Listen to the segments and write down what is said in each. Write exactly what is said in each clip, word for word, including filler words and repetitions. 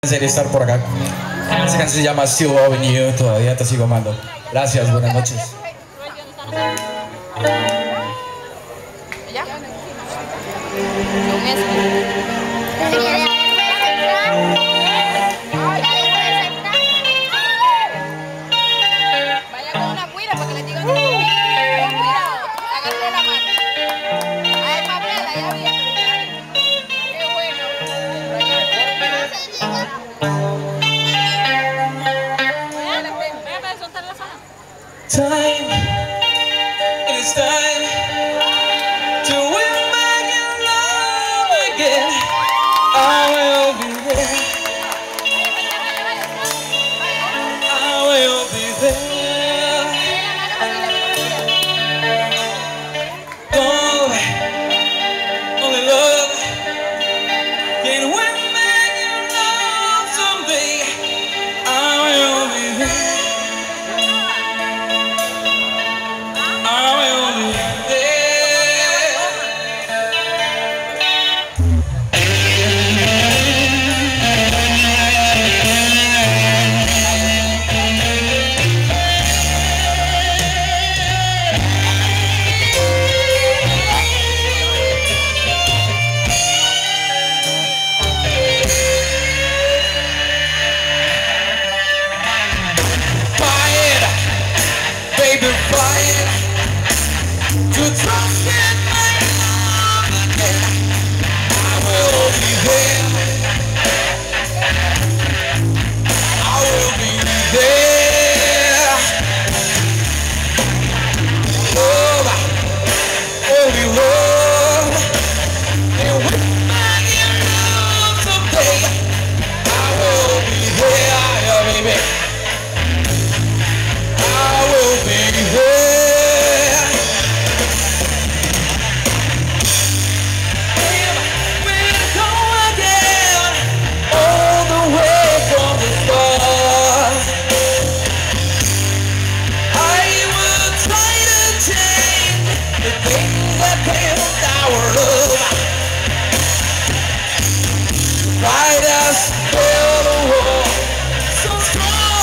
En serio estar por acá. Esa canción se llama Still Loving You, todavía te sigo amando. Gracias, buenas noches. ¿Ya? Vaya con una cuida para que le digan. Con cuidado, agarre la mano. Ay, papela, ya vi. Qué bueno. Déjame soltar la zona. Time, it's time to win back your love again. I will be there. I will be there. Oh, only love can win back your love someday. I will be there. I will be there. Fight, baby, fight. To trust in my love again. I will be there. I will be there. Love, only love, and with my dear love someday. I will be there, yeah, baby. I will be there. Fight us, build a wall so strong.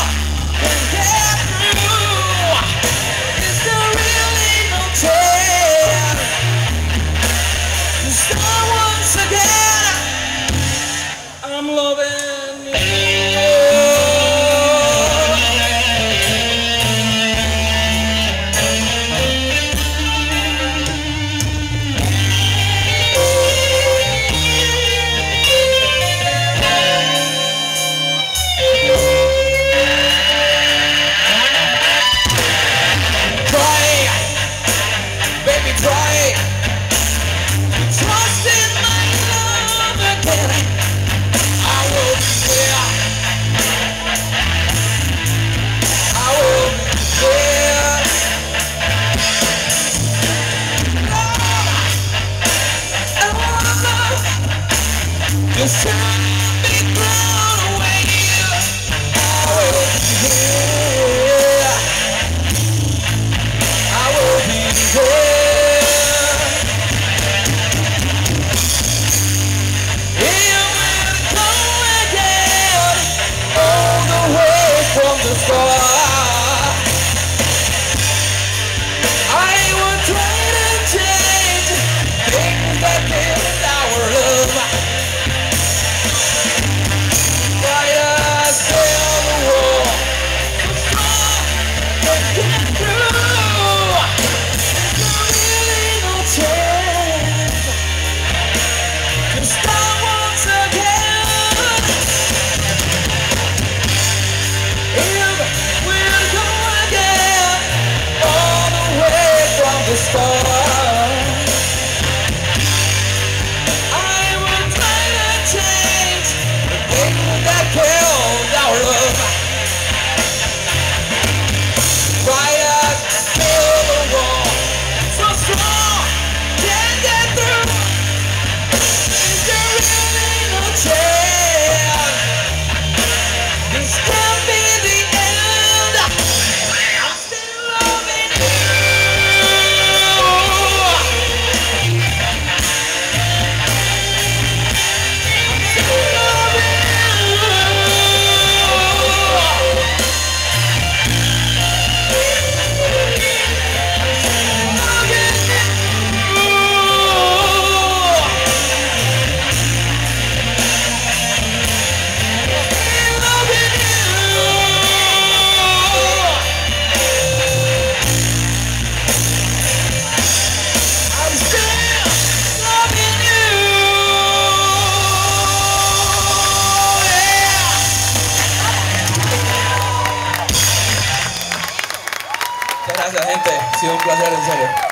en serio.